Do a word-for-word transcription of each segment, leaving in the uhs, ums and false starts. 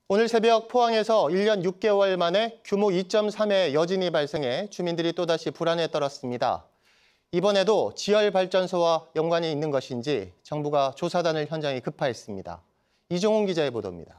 오늘 새벽 포항에서 일 년 육 개월 만에 규모 이 점 삼의 여진이 발생해 주민들이 또다시 불안에 떨었습니다. 이번에도 지열발전소와 연관이 있는 것인지 정부가 조사단을 현장에 급파했습니다. 이종훈 기자의 보도입니다.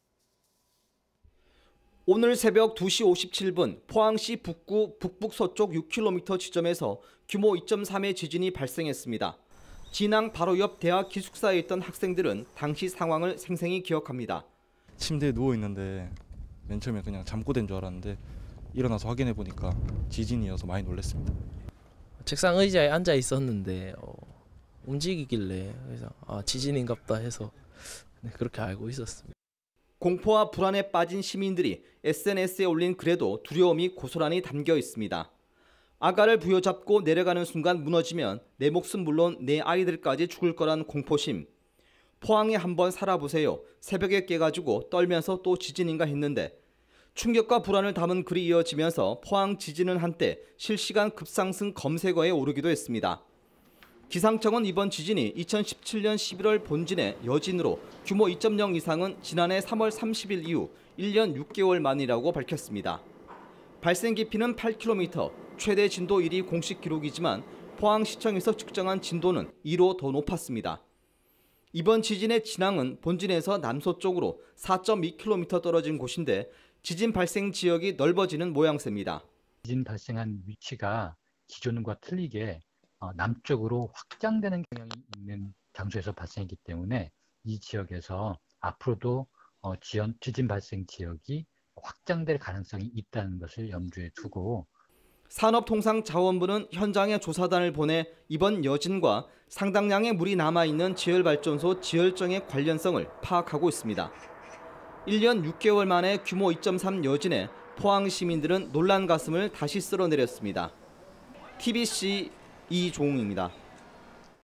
오늘 새벽 두 시 오십칠 분 포항시 북구 북북서쪽 육 킬로미터 지점에서 규모 이 점 삼의 지진이 발생했습니다. 진앙 바로 옆 대학 기숙사에 있던 학생들은 당시 상황을 생생히 기억합니다. 침대에 누워 있는데 맨 처음에 그냥 잠꼬대인 줄 알았는데 일어나서 확인해 보니까 지진이어서 많이 놀랐습니다. 책상 의자에 앉아 있었는데 어, 움직이길래 그래서 아, 지진인갑다 해서 네, 그렇게 알고 있었습니다. 공포와 불안에 빠진 시민들이 에스엔에스에 올린 글에도 두려움이 고스란히 담겨 있습니다. 아가를 부여잡고 내려가는 순간 무너지면 내 목숨 물론 내 아이들까지 죽을 거란 공포심. 포항에 한번 살아보세요. 새벽에 깨가지고 떨면서 또 지진인가 했는데 충격과 불안을 담은 글이 이어지면서 포항 지진은 한때 실시간 급상승 검색어에 오르기도 했습니다. 기상청은 이번 지진이 이천십칠 년 십일월 본진의 여진으로 규모 이 점 영 이상은 지난해 삼월 삼십일 이후 일 년 육 개월 만이라고 밝혔습니다. 발생 깊이는 팔 킬로미터, 최대 진도 일이 공식 기록이지만 포항시청에서 측정한 진도는 이로 더 높았습니다. 이번 지진의 진앙은 본진에서 남서쪽으로 사 점 이 킬로미터 떨어진 곳인데 지진 발생 지역이 넓어지는 모양새입니다. 지진 발생한 위치가 기존과 틀리게 남쪽으로 확장되는 경향이 있는 장소에서 발생했기 때문에 이 지역에서 앞으로도 지진 발생 지역이 확장될 가능성이 있다는 것을 염두에 두고 산업통상자원부는 현장에 조사단을 보내 이번 여진과 상당량의 물이 남아있는 지열발전소 지열정의 관련성을 파악하고 있습니다. 일 년 육 개월 만에 규모 이 점 삼 여진에 포항 시민들은 놀란 가슴을 다시 쓸어내렸습니다. 티비씨 이종웅입니다.